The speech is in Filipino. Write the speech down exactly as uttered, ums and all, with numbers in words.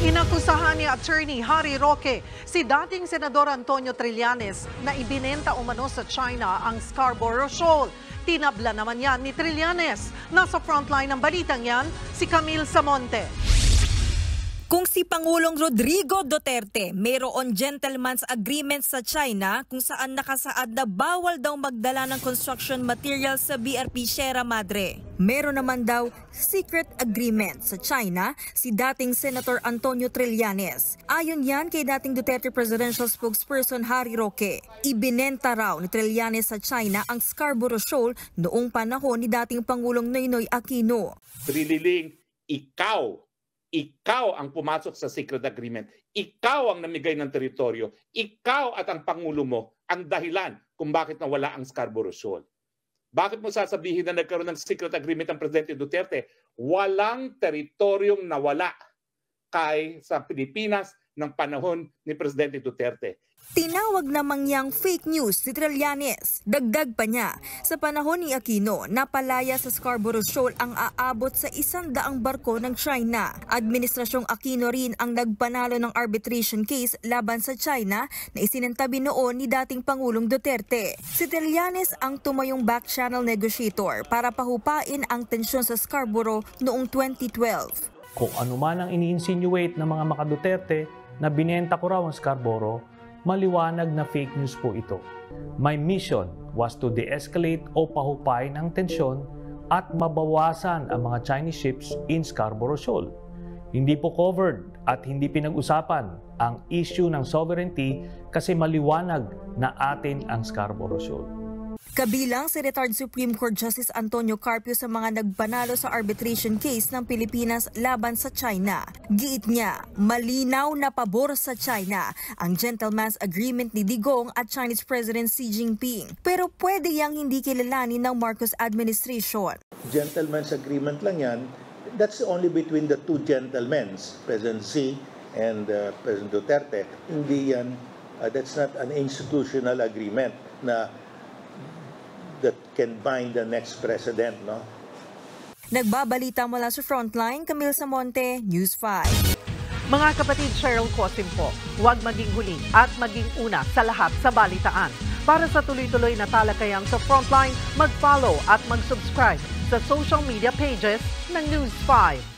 Inakusahan ni Attorney Harry Roque si dating Senador Antonio Trillanes na ibinenta umano sa China ang Scarborough Shoal. Tinabla naman yan ni Trillanes. Nasa frontline ng balitang yan, si Camille Samonte. Kung si Pangulong Rodrigo Duterte mayroon gentleman's agreement sa China kung saan nakasaad na bawal daw magdala ng construction materials sa B R P Sierra Madre. Meron naman daw secret agreement sa China si dating Senator Antonio Trillanes. Ayon yan kay dating Duterte Presidential Spokesperson Harry Roque. Ibinenta raw ni Trillanes sa China ang Scarborough Shoal noong panahon ni dating Pangulong Noynoy Aquino. Trililing, ikaw Ikaw ang pumasok sa secret agreement. Ikaw ang namigay ng teritoryo. Ikaw at ang Pangulo mo ang dahilan kung bakit nawala ang Scarborough Shoal. Bakit mo sasabihin na nagkaroon ng secret agreement ang Presidente Duterte? Walang teritoryong nawala kay sa Pilipinas ng panahon ni Presidente Duterte. Tinawag namang yang fake news si Trillanes. Dagdag pa niya, sa panahon ni Aquino, napalaya sa Scarborough Shoal ang aabot sa isang daang barko ng China. Administrasyong Aquino rin ang nagpanalo ng arbitration case laban sa China na isinantabi noon ni dating Pangulong Duterte. Si Trillanes ang tumayong back-channel negotiator para pahupain ang tensyon sa Scarborough noong twenty twelve. Kung ano man ang ini-insinuate ng mga maka-Duterte na binenta ko raw ang Scarborough, maliwanag na fake news po ito. My mission was to de-escalate o pahupay ng tensyon at mabawasan ang mga Chinese ships in Scarborough Shoal. Hindi po covered at hindi pinag-usapan ang issue ng sovereignty kasi maliwanag na atin ang Scarborough Shoal. Kabilang si retired Supreme Court Justice Antonio Carpio sa mga nagpanalo sa arbitration case ng Pilipinas laban sa China. Giit niya, malinaw na pabor sa China ang gentleman's agreement ni Digong at Chinese President Xi Jinping. Pero pwede yang hindi kilalanin ng Marcos administration. Gentleman's agreement lang yan. That's only between the two gentlemen, President Xi and uh, President Duterte. Hindi yan, uh, that's not an institutional agreement na that can bind the next president, no? Nagbabalita mula sa Frontline, Camille Samonte, News five. Mga kapatid, Cheryl Cosim po, huwag maging huli at maging una sa lahat sa balitaan. Para sa tuloy-tuloy na talakayang sa Frontline, mag-follow at mag-subscribe sa social media pages ng News five.